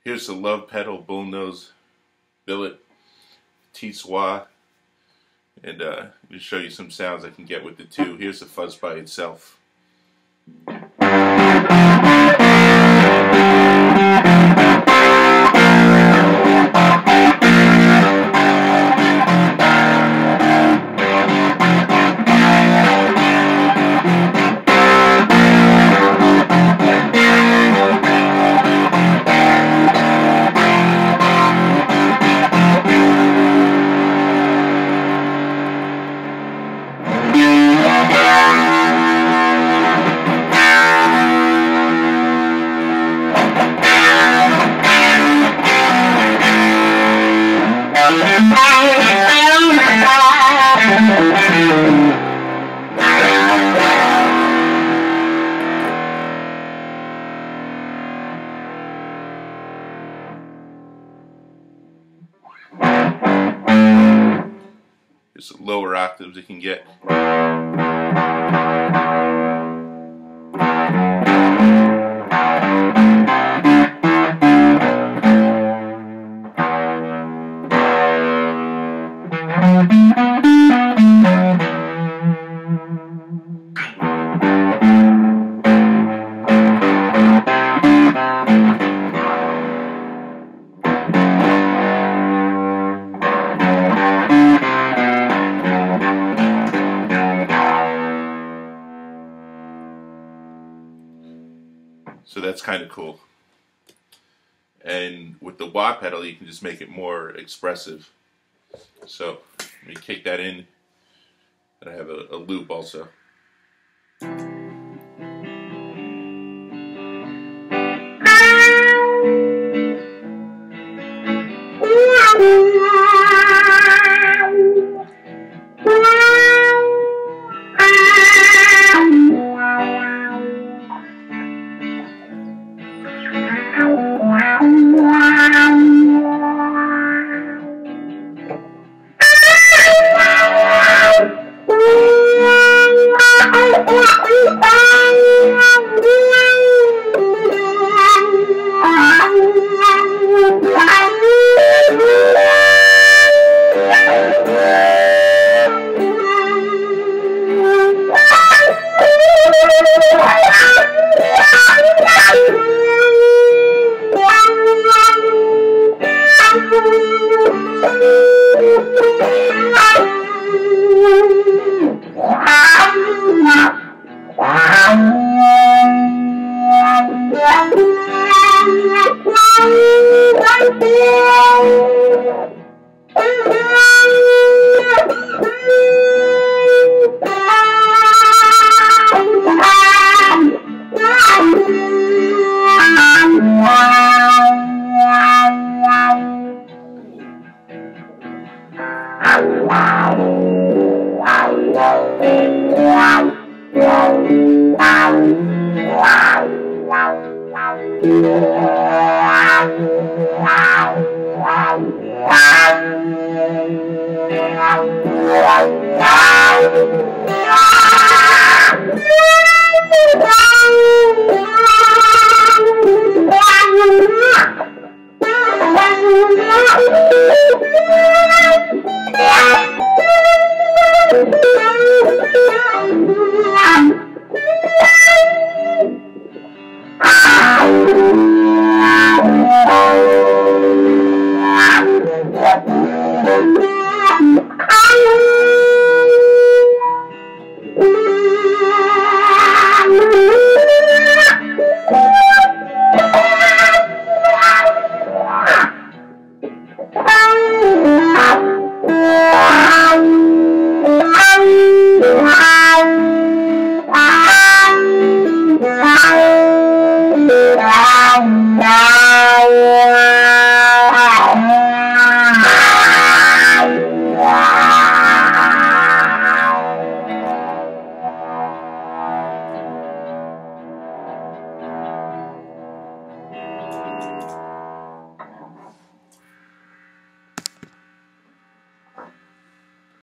Here's the Love Pedal Bullnose Billet T-Swa, and to show you some sounds I can get with the two. Here's the fuzz by itself. There's some lower octaves you can get. So that's kind of cool. And with the wah pedal, you can just make it more expressive. So let me kick that in, and I have a loop also.